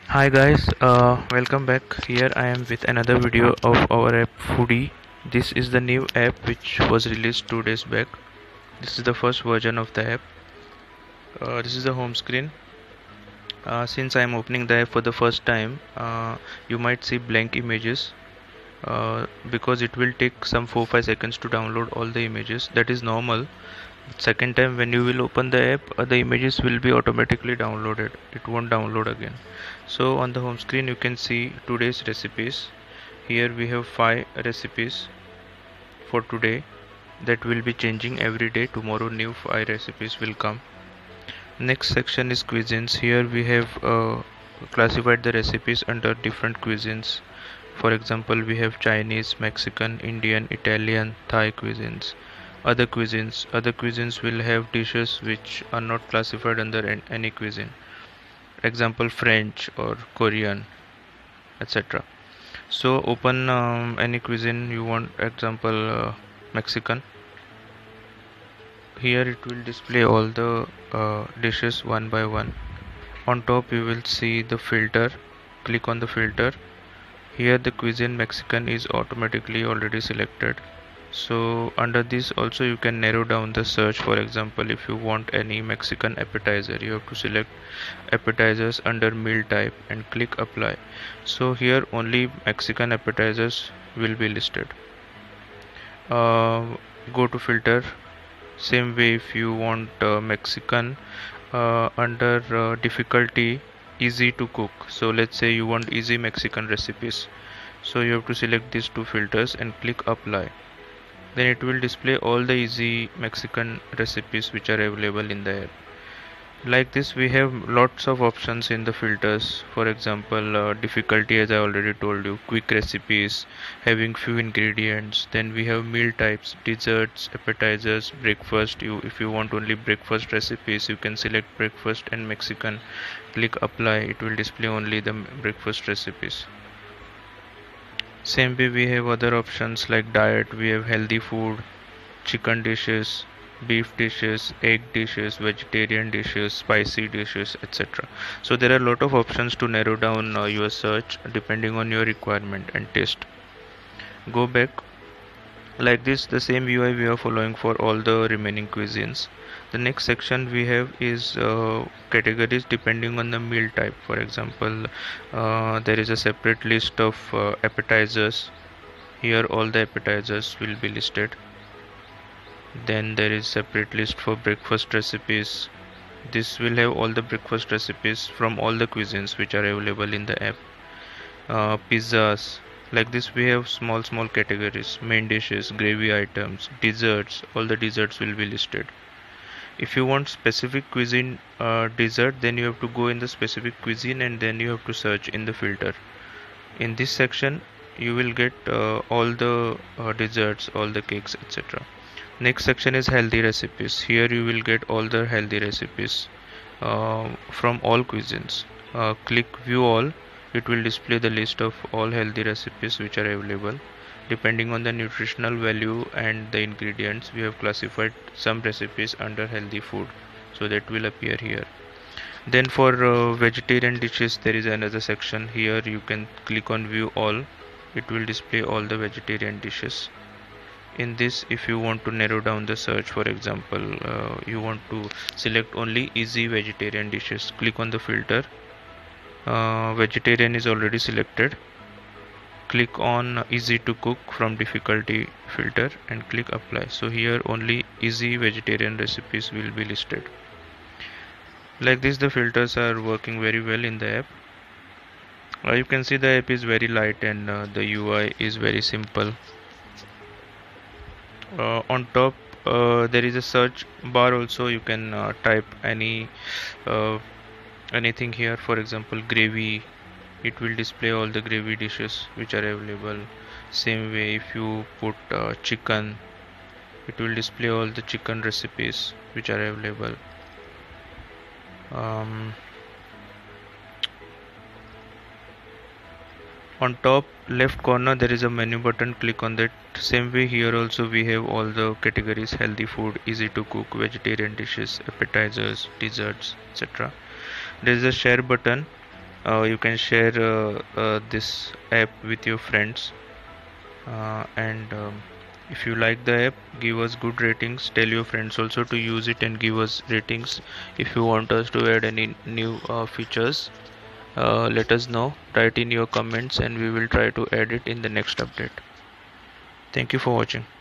Hi guys, welcome back. Here I am with another video of our app Foodie. This is the new app which was released 2 days back. This is the first version of the app. This is the home screen. Since I am opening the app for the first time, you might see blank images because it will take some 4-5 seconds to download all the images. That is normal. Second time when you will open the app, the images will be automatically downloaded. It won't download again. So on the home screen you can see today's recipes. Here we have 5 recipes for today that will be changing every day. Tomorrow new 5 recipes will come. Next section is cuisines. Here we have classified the recipes under different cuisines. For example, we have Chinese, Mexican, Indian, Italian, Thai cuisines. Other cuisines will have dishes which are not classified under any cuisine. Example, French or Korean, etc. So open any cuisine you want. Example, Mexican. Here it will display all the dishes one by one. On top you will see the filter. Click on the filter. Here the cuisine Mexican is automatically already selected. So under this also you can narrow down the search. For example, if you want any Mexican appetizer, you have to select appetizers under meal type and click apply. So here only Mexican appetizers will be listed. Go to filter. Same way, if you want Mexican, under difficulty easy to cook, so let's say you want easy Mexican recipes, so you have to select these two filters and click apply. Then it will display all the easy Mexican recipes which are available in the app. Like this we have lots of options in the filters. For example, difficulty, as I already told you, quick recipes having few ingredients. Then we have meal types, desserts, appetizers, breakfast. If you want only breakfast recipes, you can select breakfast and Mexican. Click apply, it will display only the breakfast recipes. Same way we have other options like diet. We have healthy food, chicken dishes, beef dishes, egg dishes, vegetarian dishes, spicy dishes, etc. So there are a lot of options to narrow down your search depending on your requirement and taste. Go back. Like this, the same UI we are following for all the remaining cuisines. The next section we have is categories depending on the meal type. For example, there is a separate list of appetizers. Here all the appetizers will be listed. Then there is separate list for breakfast recipes. This will have all the breakfast recipes from all the cuisines which are available in the app. Pizzas. Like this we have small categories: main dishes, gravy items, desserts. All the desserts will be listed. If you want specific cuisine dessert, then you have to go in the specific cuisine and then you have to search in the filter. In this section you will get all the desserts, all the cakes, etc. Next section is healthy recipes. Here you will get all the healthy recipes from all cuisines. Click view all. It will display the list of all healthy recipes which are available. Depending on the nutritional value and the ingredients, we have classified some recipes under healthy food, so that will appear here. Then for vegetarian dishes there is another section. Here you can click on view all. It will display all the vegetarian dishes. In this, if you want to narrow down the search, for example, you want to select only easy vegetarian dishes, click on the filter. Vegetarian is already selected. Click on easy to cook from difficulty filter and click apply. So here only easy vegetarian recipes will be listed. Like this the filters are working very well in the app. You can see the app is very light and the UI is very simple. On top there is a search bar also. You can type uh, anything here. For example, gravy. It will display all the gravy dishes which are available. Same way, if you put chicken, it will display all the chicken recipes which are available. um, on top left corner there is a menu button. Click on that. Same way, here also we have all the categories: healthy food, easy to cook, vegetarian dishes, appetizers, desserts, etc. There is a share button. You can share this app with your friends, and if you like the app, give us good ratings. Tell your friends also to use it and give us ratings. If you want us to add any new features, let us know. Write in your comments and we will try to add it in the next update. Thank you for watching.